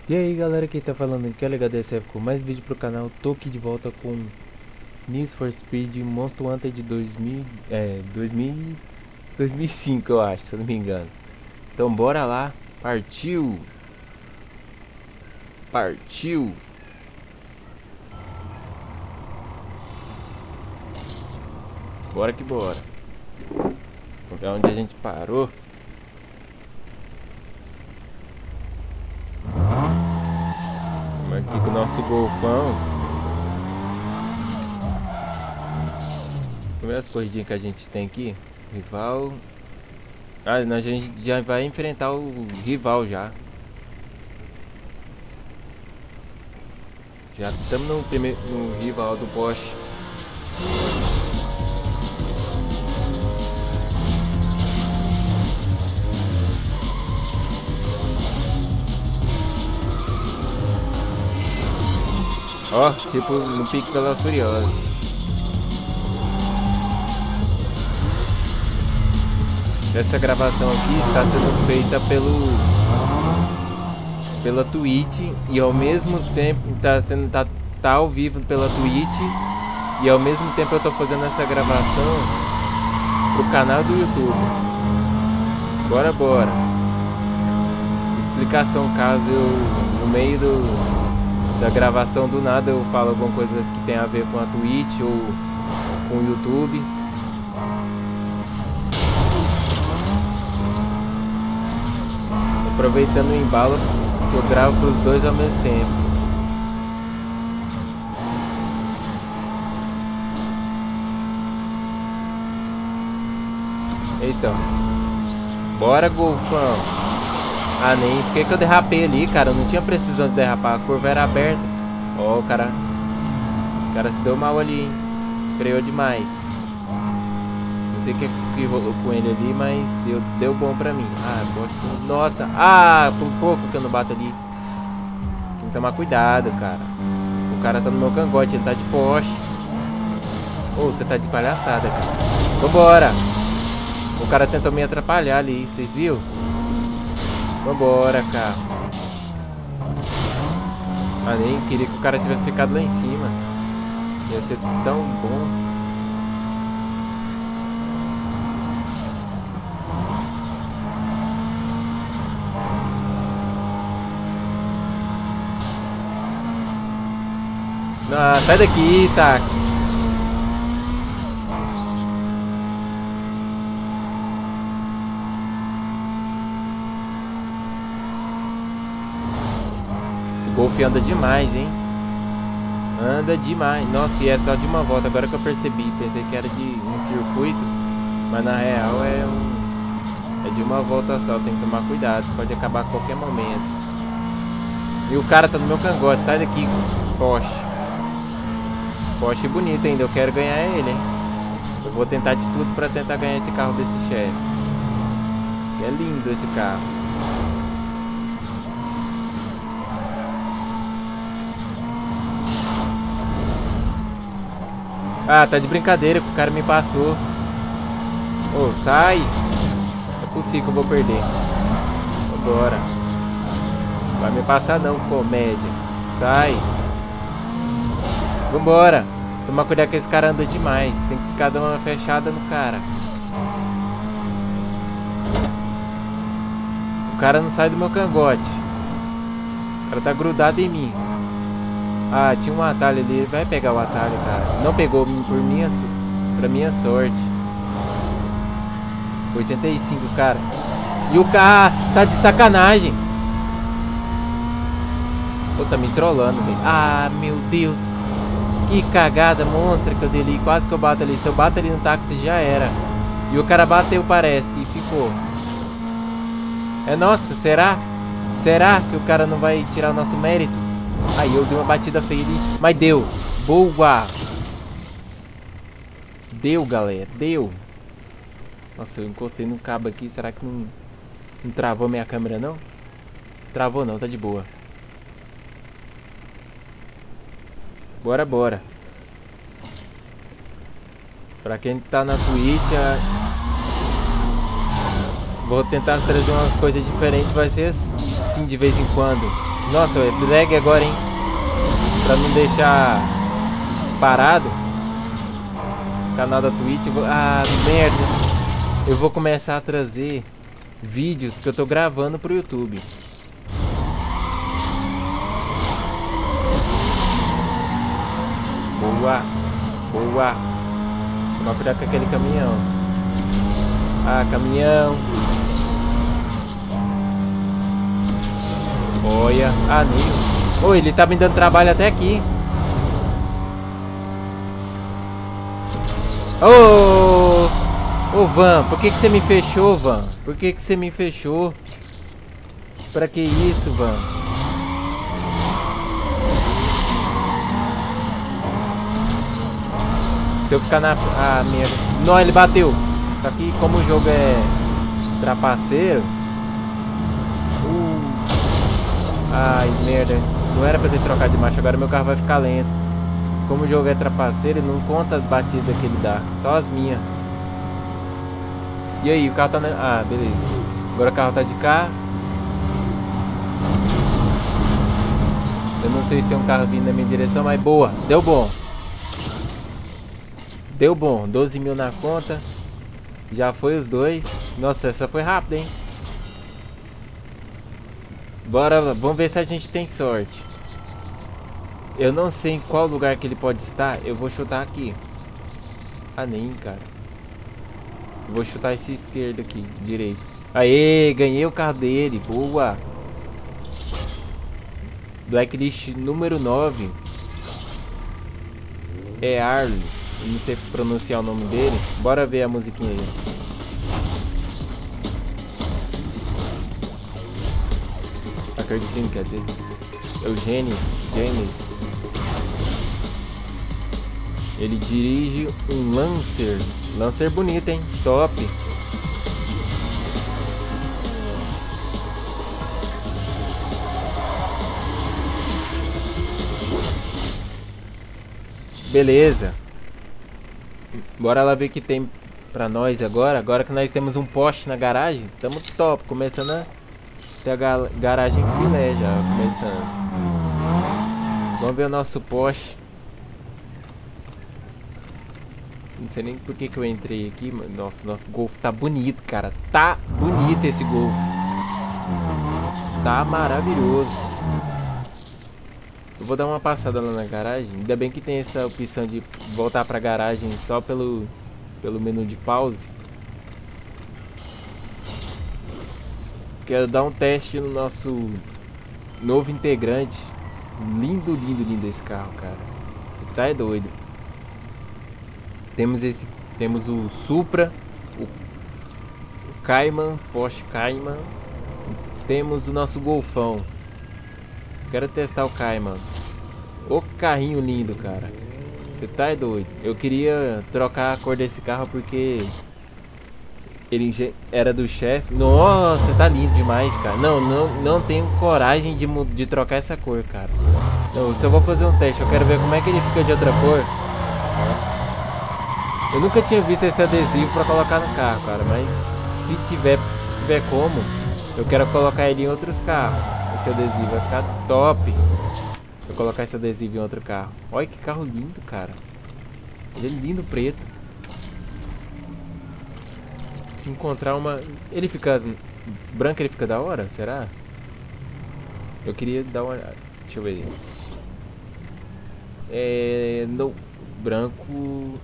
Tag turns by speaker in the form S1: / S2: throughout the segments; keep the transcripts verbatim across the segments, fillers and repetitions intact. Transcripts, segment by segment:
S1: E aí galera, quem tá falando aqui é o H D S F com mais vídeo pro canal. Tô aqui de volta com Need for Speed Most Wanted de dois mil, é, dois mil, dois mil e cinco eu acho, se eu não me engano. Então bora lá, partiu! Partiu! Bora que bora. Vamos ver onde a gente parou. Vamos aqui com o nosso golfão. Vamos ver as corridinhas que a gente tem aqui. Rival. Ah, a gente já vai enfrentar o rival já. Já estamos no primeiro no rival do Porsche. Ó, oh, tipo no pique pelas furiosas. Essa gravação aqui está sendo feita pelo pela Twitch e ao mesmo tempo está sendo tá, tá ao vivo pela Twitch e ao mesmo tempo eu tô fazendo essa gravação pro canal do YouTube. Bora, bora. Explicação caso eu no meio do da gravação do nada eu falo alguma coisa que tem a ver com a Twitch ou com o YouTube. Aproveitando o embalo, eu gravo para os dois ao mesmo tempo. Então, bora golfão. Ah, nem. Por que que eu derrapei ali, cara? Eu não tinha precisão de derrapar. A curva era aberta. Ó, oh, o cara. O cara se deu mal ali, hein? Freou demais. Não sei o que, que rolou com ele ali, mas deu, deu bom pra mim. Ah, poxa. Nossa. Ah, por pouco que eu não bato ali. Tem que tomar cuidado, cara. O cara tá no meu cangote. Ele tá de Porsche. Ô, oh, você tá de palhaçada, cara. Vambora. O cara tentou me atrapalhar ali. Vocês viram? Vambora, cara. Ah, nem queria que o cara tivesse ficado lá em cima. Ia ser tão bom. Ah, sai daqui, táxi. Golf anda demais, hein? Anda demais. Nossa, e é só de uma volta. Agora que eu percebi. Pensei que era de um circuito. Mas na real é um... É de uma volta só. Tem que tomar cuidado. Pode acabar a qualquer momento. E o cara tá no meu cangote. Sai daqui, Porsche. Porsche bonito ainda. Eu quero ganhar ele, hein? Eu vou tentar de tudo pra tentar ganhar esse carro desse chefe. É lindo esse carro. Ah, tá de brincadeira que o cara me passou. Ô, oh, sai. Não é possível que eu vou perder. Vambora. Vai me passar não, comédia. Sai. Vambora. Toma cuidado que esse cara anda demais. Tem que ficar dando uma fechada no cara. O cara não sai do meu cangote. O cara tá grudado em mim. Ah, tinha um atalho ali, ele vai pegar o atalho, cara. Não pegou por minha, pra minha sorte. oitenta e cinco, cara. E o cara tá de sacanagem. Pô, tá me trollando, velho. Ah, meu Deus. Que cagada monstra que eu dei ali. Quase que eu bato ali. Se eu bato ali no táxi já era. E o cara bateu, parece, e ficou. É, nossa, será? Será que o cara não vai tirar o nosso mérito? Aí eu dei uma batida feia ali, mas deu. Boa. Deu, galera, deu. Nossa, eu encostei no cabo aqui. Será que não, não travou minha câmera, não? Travou não, tá de boa. Bora, bora. Pra quem tá na Twitch, a... vou tentar trazer umas coisas diferentes. Vai ser assim de vez em quando. Nossa, é lag agora, hein? Pra não deixar parado. Canal da Twitch. Vou... Ah, merda. Eu vou começar a trazer vídeos que eu tô gravando pro YouTube. Boa. Boa. Vamos cuidar com aquele caminhão. Ah, caminhão. Olha. Ah, nem. Oh, ele tá me dando trabalho até aqui. Ô, oh, oh, Van, por que que você me fechou, Van? Por que que você me fechou? Pra que isso, Van? Se eu ficar na... Ah, merda. Não, ele bateu. Só que como o jogo é trapaceiro... Uh... Ai, merda. Não era pra eu ter trocado de marcha, agora meu carro vai ficar lento. Como o jogo é trapaceiro, ele não conta as batidas que ele dá, só as minhas. E aí, o carro tá na... Ah, beleza. Agora o carro tá de cá. Eu não sei se tem um carro vindo na minha direção, mas boa, deu bom. Deu bom, doze mil na conta. Já foi os dois. Nossa, essa foi rápida, hein? Bora, vamos ver se a gente tem sorte. Eu não sei em qual lugar que ele pode estar. Eu vou chutar aqui. Ah, nem, cara. Eu vou chutar esse esquerdo aqui, direito. Aê, ganhei o carro dele. Boa. Blacklist número nove. É Arlo. Eu não sei pronunciar o nome dele. Bora ver a musiquinha aí. Acredito sim, quer dizer. Eugênio James. Ele dirige um Lancer. Lancer bonito, hein? Top. Beleza. Bora lá ver o que tem pra nós agora. Agora que nós temos um poste na garagem. Tamo top. Começando a ter a ga garagem filé já. Começando. Vamos ver o nosso poste. Não sei nem por que que eu entrei aqui, mas nossa, nosso Golf tá bonito, cara. Tá bonito esse Golf. Tá maravilhoso. Eu vou dar uma passada lá na garagem. Ainda bem que tem essa opção de voltar pra garagem só pelo, pelo menu de pause. Quero dar um teste no nosso novo integrante. Lindo, lindo, lindo esse carro, cara. Você tá é doido. Temos esse, temos o Supra, o, o Cayman, Porsche Cayman. Temos o nosso Golfão. Quero testar o Cayman. O carrinho lindo, cara. Você tá é doido. Eu queria trocar a cor desse carro porque ele era do chefe. Nossa, tá lindo demais, cara. Não, não, não tenho coragem de, de trocar essa cor, cara. Não, só vou fazer um teste. Eu quero ver como é que ele fica de outra cor. Eu nunca tinha visto esse adesivo pra colocar no carro, cara. Mas se tiver, se tiver como, eu quero colocar ele em outros carros. Esse adesivo vai ficar top. Vou colocar esse adesivo em outro carro. Olha que carro lindo, cara. Ele é lindo preto. Se encontrar uma... Ele fica... Branco ele fica da hora? Será? Eu queria dar uma... Deixa eu ver. É... No... Branco...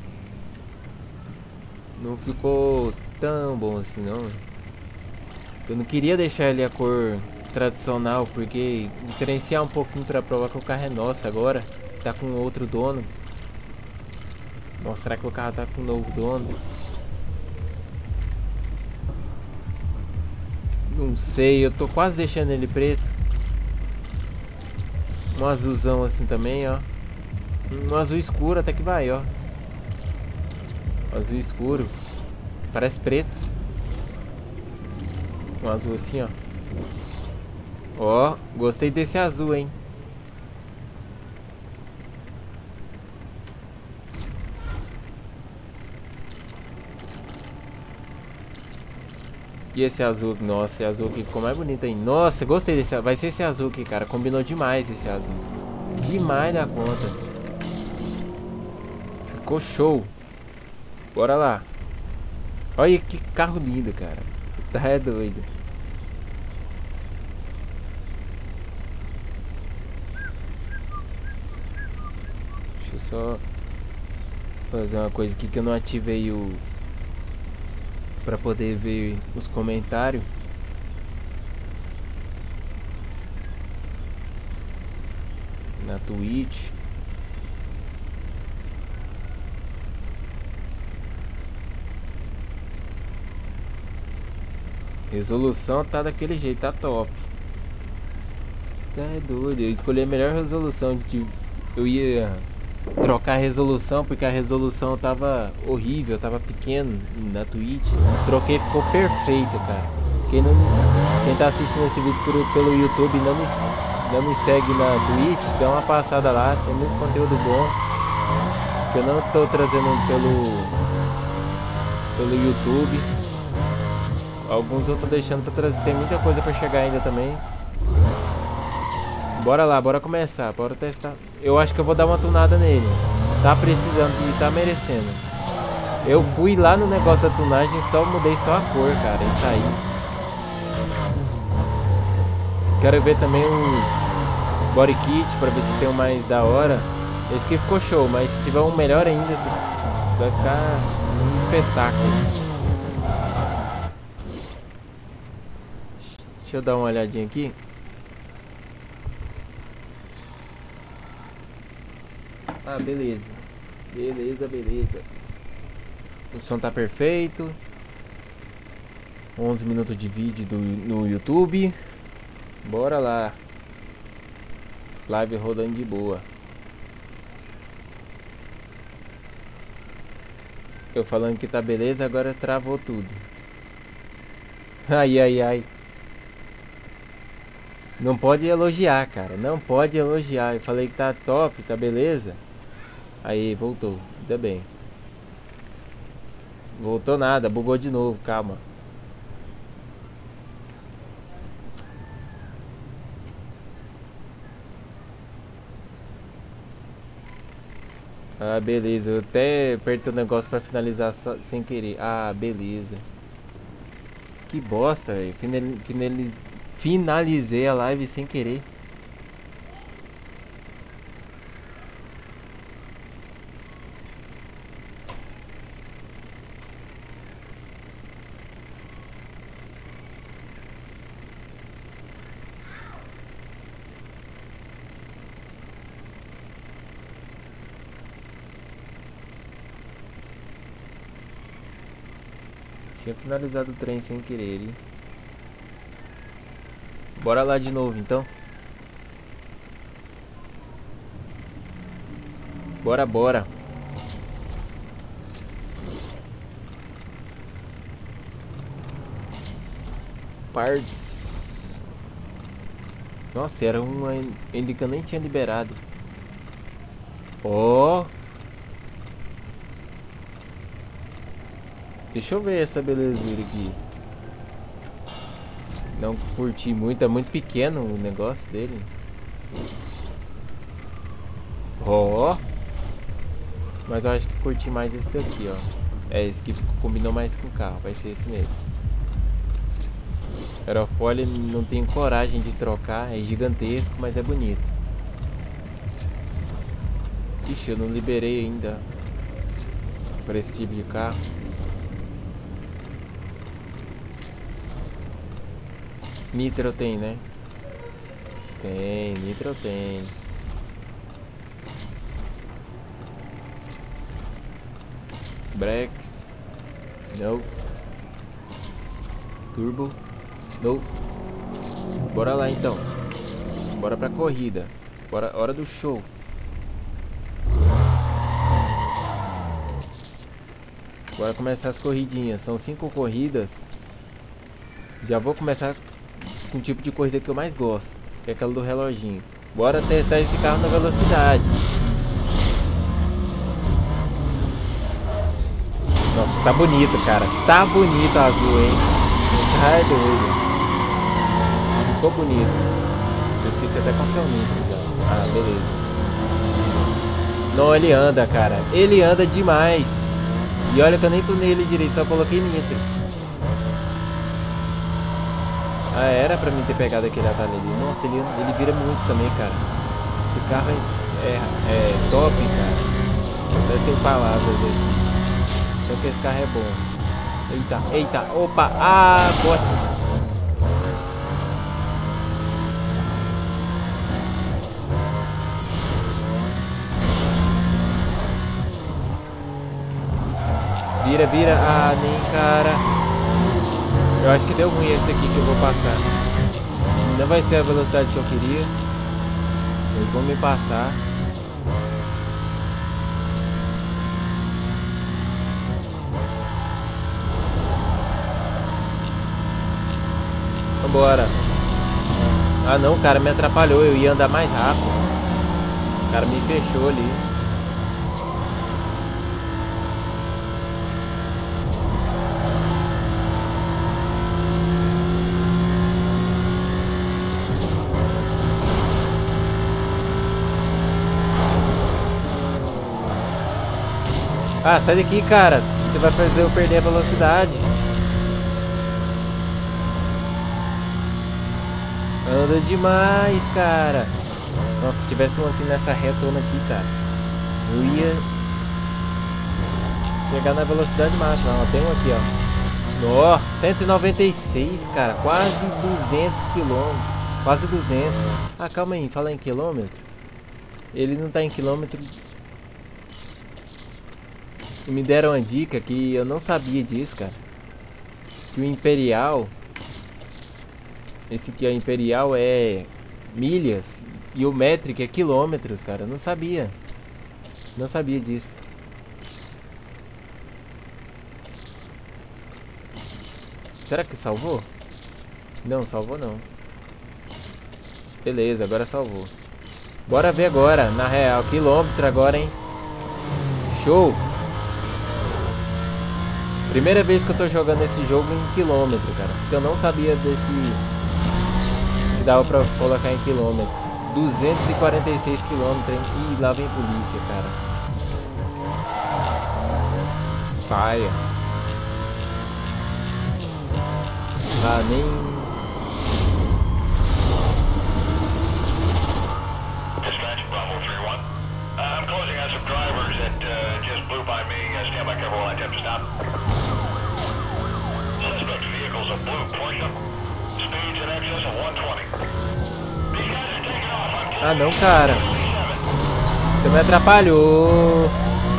S1: Não ficou tão bom assim, não. Eu não queria deixar ele a cor tradicional, porque diferenciar um pouquinho pra provar que o carro é nosso agora. Tá com outro dono. Nossa, será que o carro tá com um novo dono? Não sei, eu tô quase deixando ele preto. Um azulzão assim também, ó. Um azul escuro até que vai, ó. Azul escuro. Parece preto. Um azul assim, ó. Ó, gostei desse azul, hein. E esse azul, nossa, esse azul aqui ficou mais bonito ainda. Nossa, gostei desse, vai ser esse azul aqui, cara. Combinou demais esse azul. Demais da conta. Ficou show. Bora lá. Olha que carro lindo, cara. Tá é doido. Deixa eu só fazer uma coisa aqui que eu não ativei o... pra poder ver os comentários. Na Twitch. Resolução tá daquele jeito, tá top. Tá é doido. Eu escolhi a melhor resolução. De... Eu ia trocar a resolução porque a resolução tava horrível, tava pequeno na Twitch. Troquei, ficou perfeito, cara. Quem, não... Quem tá assistindo esse vídeo por... pelo YouTube não me... não me segue na Twitch, dá uma passada lá, tem muito conteúdo bom. Que eu não tô trazendo pelo pelo YouTube. Alguns eu tô deixando pra trazer, tem muita coisa pra chegar ainda também. Bora lá, bora começar, bora testar. Eu acho que eu vou dar uma tunada nele. Tá precisando e tá merecendo. Eu fui lá no negócio da tunagem, só mudei só a cor, cara, e saí. Quero ver também os body kits pra ver se tem um mais da hora. Esse aqui ficou show, mas se tiver um melhor ainda, vai ficar um espetáculo. Deixa eu dar uma olhadinha aqui. Ah, beleza. Beleza, beleza. O som tá perfeito. onze minutos de vídeo do, no YouTube. Bora lá. Live rodando de boa. Eu falando que tá beleza, agora travou tudo. Ai, ai, ai. Não pode elogiar, cara. Não pode elogiar. Eu falei que tá top, tá beleza. Aí, voltou. Ainda bem. Voltou nada, bugou de novo, calma. Ah, beleza. Eu até apertei o negócio pra finalizar só, sem querer. Ah, beleza. Que bosta, velho. Finali, finali, finalizei a live sem querer. Tinha finalizado o trem sem querer, hein? Bora lá de novo, então. Bora, bora. Parts. Nossa, era uma ainda que eu nem tinha liberado. Ó. Oh. Deixa eu ver essa belezura aqui. Não curti muito, é muito pequeno o negócio dele. Ó. Oh. Mas eu acho que curti mais esse daqui, ó. É esse que combinou mais com o carro, vai ser esse mesmo. Aerofólio não tenho coragem de trocar, é gigantesco, mas é bonito. Ixi, eu não liberei ainda para esse tipo de carro. Nitro tem, né? Tem, nitro tem. Brakes. Não. Turbo. Não. Bora lá então. Bora pra corrida. Bora, hora do show. Bora começar as corridinhas. São cinco corridas. Já vou começar com o tipo de corrida que eu mais gosto, que é aquela do reloginho. Bora testar esse carro na velocidade. Nossa, tá bonito, cara. Tá bonito o azul, hein? carro é doido. Ficou bonito. Eu esqueci até qual que é o nitro já. Ah, beleza. Não, ele anda, cara. Ele anda demais. E olha que eu nem tunei ele direito, só coloquei nitro. Ah, era pra mim ter pegado aquele atalho ali. Nossa, ele, ele vira muito também, cara. Esse carro é, é, é top, cara. Até sem palavras aí. Só que esse carro é bom. Eita, eita, opa, ah, bosta. Vira, vira, ah, nem, cara. Eu acho que deu ruim esse aqui que eu vou passar. Não vai ser a velocidade que eu queria. Eles vão me passar. Vambora. Ah não, o cara me atrapalhou. Eu ia andar mais rápido. O cara me fechou ali. Ah, sai daqui, cara. Você vai fazer eu perder a velocidade. Anda demais, cara. Nossa, se tivesse um aqui nessa retona aqui, cara, eu ia chegar na velocidade máxima. Ó, tem um aqui, ó. Ó, cento e noventa e seis, cara. Quase duzentos quilômetros. Quase duzentos. Ah, calma aí. Fala em quilômetro. Ele não tá em quilômetro. E me deram uma dica que eu não sabia disso, cara. Que o Imperial, esse aqui, o Imperial é milhas e o Metric é quilômetros, cara. Eu não sabia. Não sabia disso. Será que salvou? Não, salvou não. Beleza, agora salvou. Bora ver agora, na real, quilômetro agora, hein? Show! Primeira vez que eu tô jogando esse jogo em quilômetro, cara. Porque eu não sabia desse... que dava pra colocar em quilômetro. duzentos e quarenta e seis quilômetros, hein? Ih, lá vem polícia, cara. Paia. Ah, nem... Ah não, cara. Você me atrapalhou.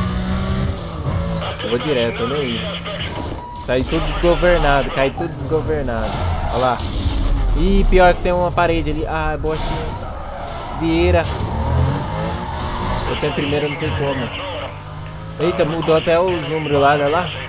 S1: Eu vou direto, eu nem ia. Saí tudo desgovernado, caí tudo desgovernado. Olha lá. Ih, pior que tem uma parede ali. Ah, bostinha. Vieira. Eu tenho primeiro, eu não sei como. Eita, mudou até os números lá, olha lá.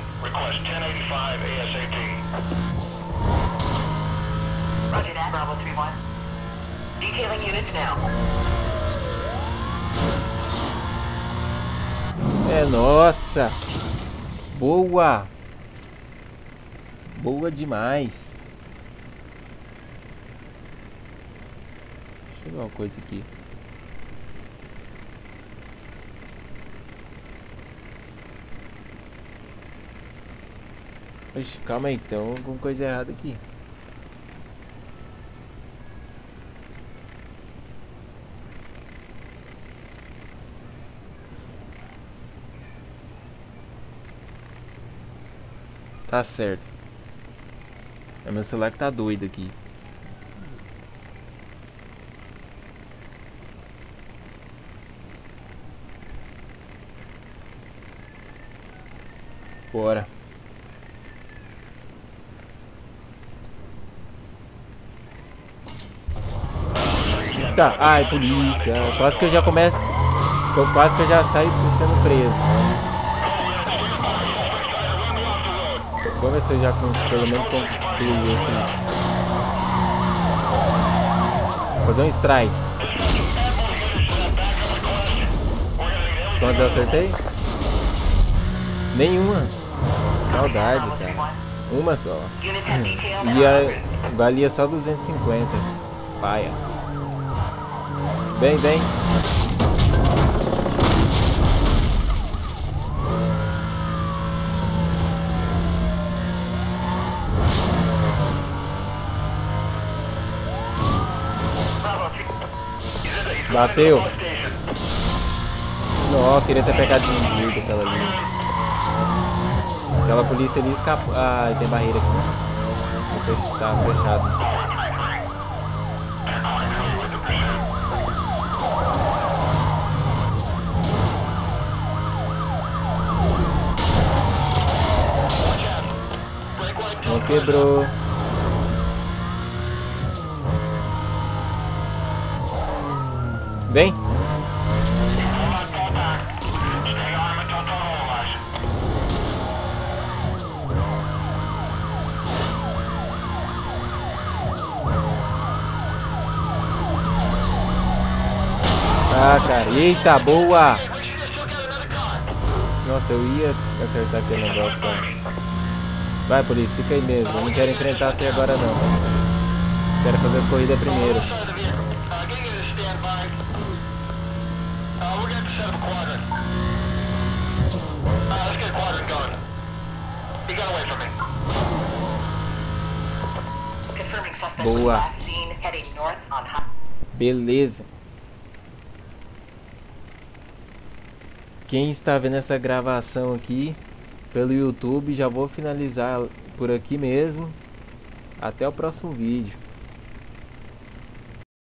S1: É, nossa. Boa. Boa demais. Deixa eu ver uma coisa aqui. Oxe, calma aí, então alguma coisa errada aqui. Tá certo. É meu celular que tá doido aqui. Bora. Tá, ai, polícia. Quase que eu já começo. Quase que eu já saio sendo preso. Vamos ver se eu já pelo menos concluí esses. Vou fazer um strike. Quantos eu acertei? Nenhuma. Maldade, cara. Uma só. E a, valia só duzentos e cinquenta. Paia. Vem, vem. Bateu. Não, queria ter pegado de um jeito aquela ali. Aquela polícia ali escapou. Ah, tem barreira aqui. Tá fechado. Não quebrou. Vem. Ah, cara. Eita, boa. Nossa, eu ia acertar aquele negócio lá. Vai, polícia, fica aí mesmo. Eu não quero enfrentar você agora, não. Quero fazer as corridas primeiro. Boa. Beleza. Quem está vendo essa gravação aqui pelo YouTube, já vou finalizar por aqui mesmo. Até o próximo vídeo.